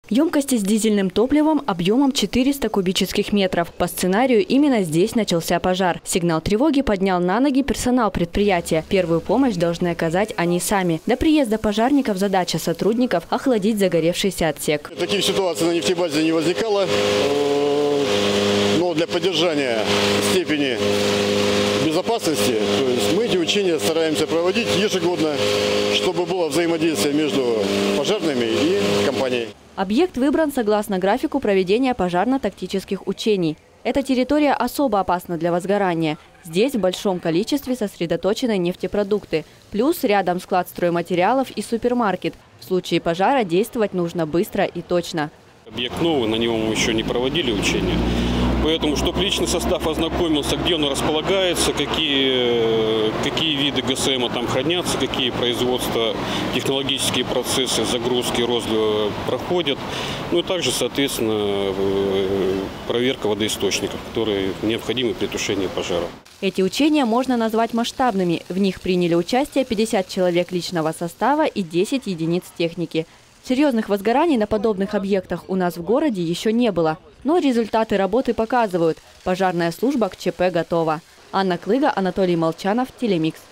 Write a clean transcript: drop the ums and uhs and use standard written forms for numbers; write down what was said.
Емкости с дизельным топливом объемом 400 кубических метров. По сценарию именно здесь начался пожар. Сигнал тревоги поднял на ноги персонал предприятия. Первую помощь должны оказать они сами. До приезда пожарников задача сотрудников – охладить загоревшийся отсек. Таких ситуаций на нефтебазе не возникало, но для поддержания степени безопасности, то есть мы эти учения стараемся проводить ежегодно, чтобы было взаимодействие между пожарными и компанией. Объект выбран согласно графику проведения пожарно-тактических учений. Эта территория особо опасна для возгорания. Здесь в большом количестве сосредоточены нефтепродукты. Плюс рядом склад стройматериалов и супермаркет. В случае пожара действовать нужно быстро и точно. Объект новый, на него мы еще не проводили учения. Поэтому, чтобы личный состав ознакомился, где он располагается, какие виды ГСМ там хранятся, какие производства, технологические процессы, загрузки, розлива проходят. Ну и также, соответственно, проверка водоисточников, которые необходимы при тушении пожара. Эти учения можно назвать масштабными. В них приняли участие 50 человек личного состава и 10 единиц техники. Серьезных возгораний на подобных объектах у нас в городе еще не было. Но результаты работы показывают. Пожарная служба к ЧП готова. Анна Клыга, Анатолий Молчанов, Телемикс.